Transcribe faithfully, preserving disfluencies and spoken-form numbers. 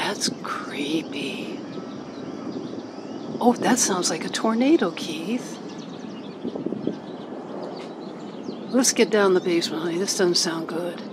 That's creepy. Oh, that sounds like a tornado, Keith. Let's get down the basement, honey. This doesn't sound good.